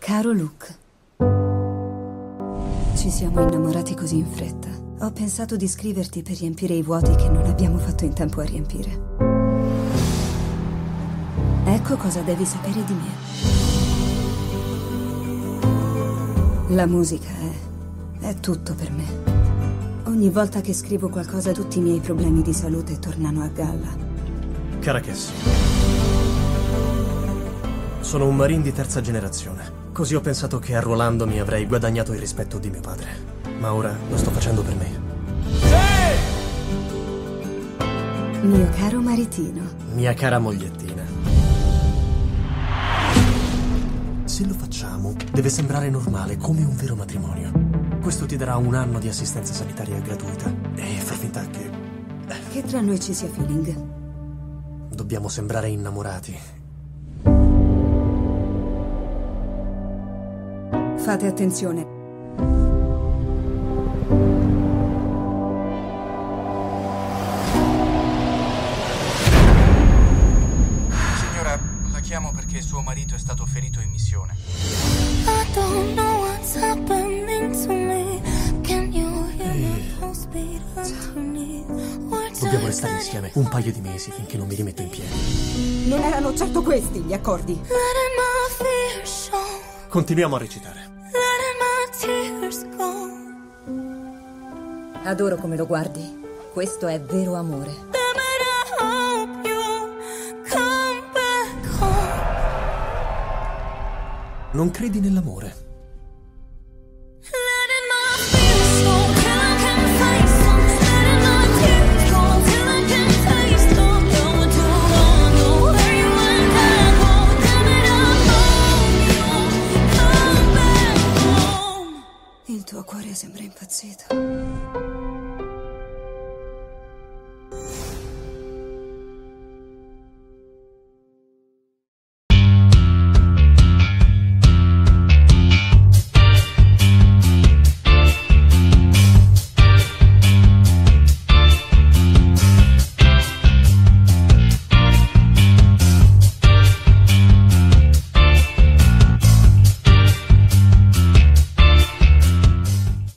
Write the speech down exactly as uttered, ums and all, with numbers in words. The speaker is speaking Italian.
Caro Luke, ci siamo innamorati così in fretta. Ho pensato di scriverti per riempire i vuoti che non abbiamo fatto in tempo a riempire. Ecco cosa devi sapere di me. La musica è... è tutto per me. Ogni volta che scrivo qualcosa, tutti i miei problemi di salute tornano a galla. Cara Cassie, sono un marine di terza generazione. Così ho pensato che arruolandomi avrei guadagnato il rispetto di mio padre. Ma ora lo sto facendo per me. Sì! Mio caro maritino. Mia cara mogliettina. Se lo facciamo, deve sembrare normale, come un vero matrimonio. Questo ti darà un anno di assistenza sanitaria gratuita. E far finta che... che tra noi ci sia feeling. Dobbiamo sembrare innamorati. Fate attenzione. Signora, la chiamo perché suo marito è stato ferito in missione. Dobbiamo restare insieme un paio di mesi finché non mi rimetto in piedi. Non erano certo questi gli accordi. Continuiamo a recitare. Adoro come lo guardi. Questo è vero amore. Non credi nell'amore? Il tuo cuore sembra impazzito.